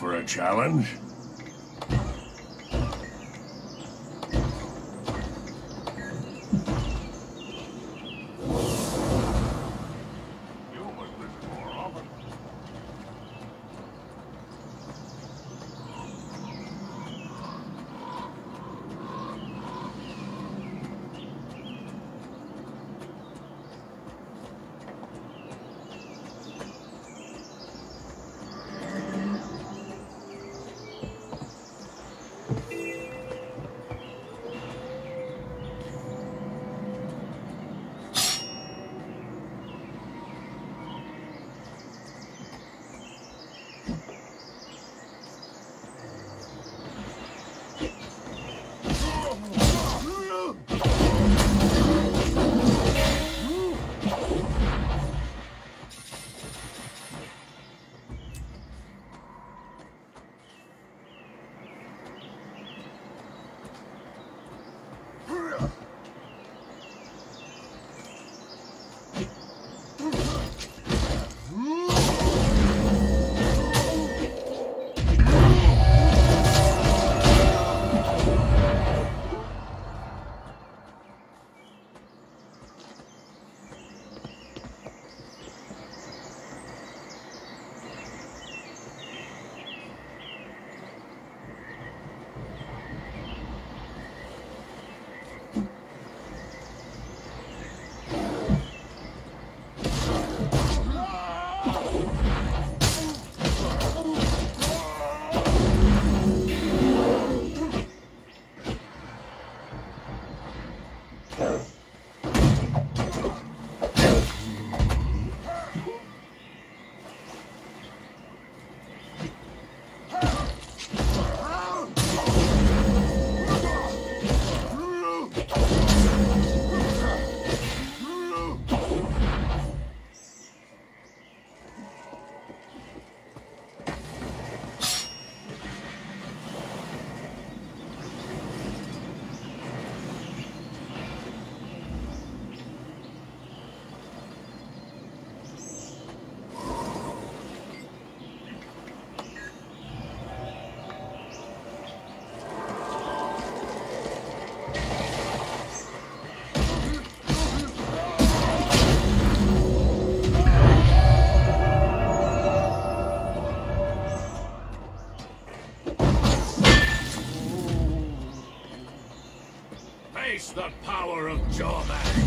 for a challenge? The power of Jawman.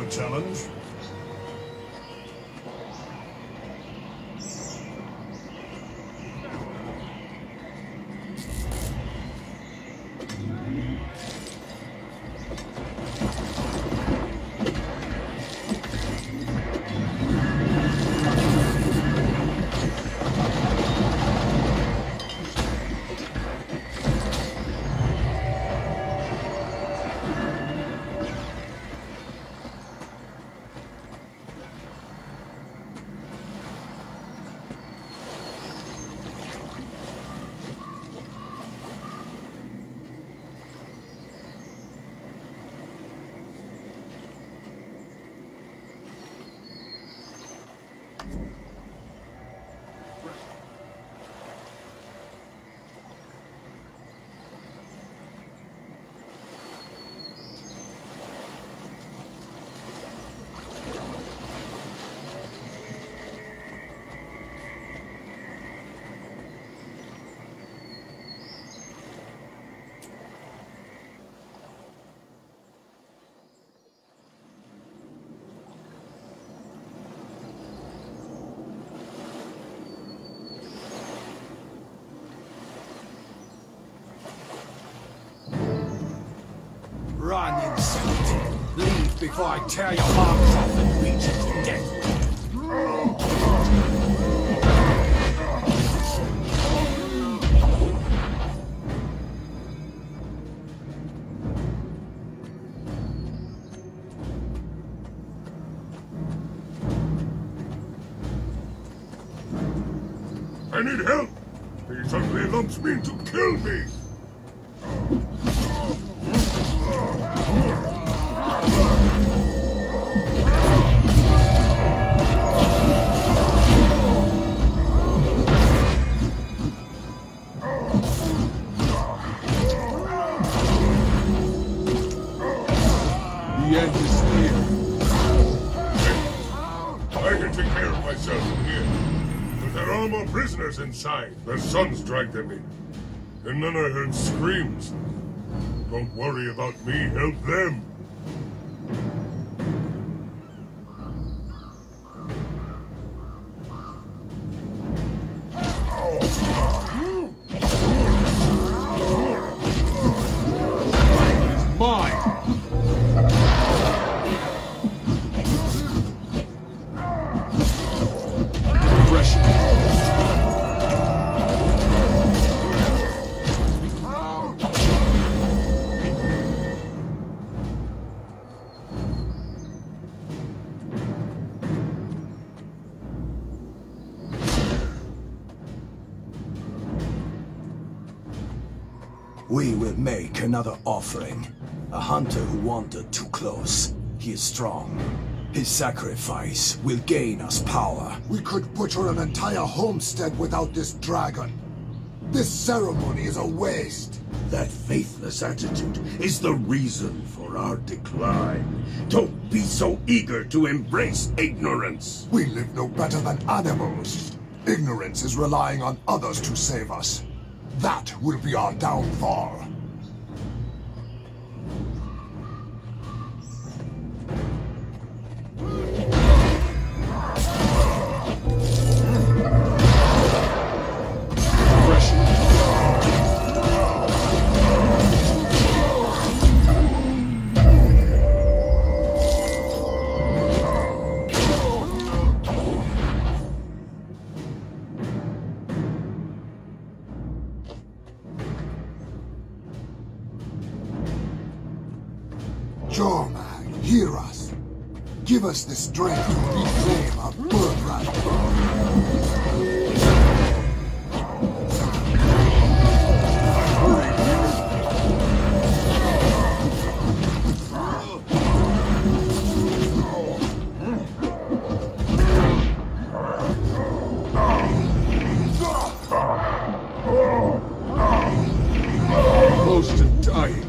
challenge. Run, insect! Leave before I tear your arms off and beat you to death! I need help! These ugly lumps mean to kill me! The end is near. I can take care of myself from here. But there are more prisoners inside. Their sons dragged them in. And then I heard screams. Don't worry about me, help them. We will make another offering. A hunter who wandered too close. He is strong. His sacrifice will gain us power. We could butcher an entire homestead without this dragon. This ceremony is a waste. That faithless attitude is the reason for our decline. Don't be so eager to embrace ignorance. We live no better than animals. Ignorance is relying on others to save us. That will be our downfall. Jormag, hear us. Give us the strength to reclaim our birthright. Close to dying.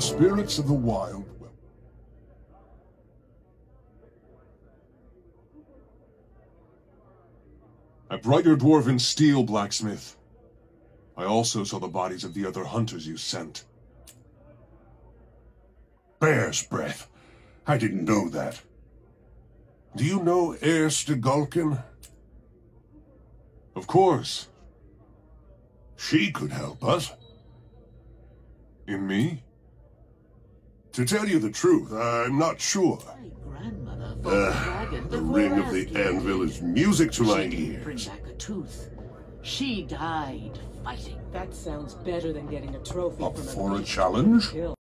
spirits of the wild. I brought your dwarven steel, blacksmith. I also saw the bodies of the other hunters you sent. Bear's breath. I didn't know that. Do you know Erste Gulkin? Of course. She could help us. In me? To tell you the truth, I'm not sure. The ring of the anvil is music to my ears. Bring back a tooth. She died fighting. That sounds better than getting a trophy Up from a for a challenge? kill.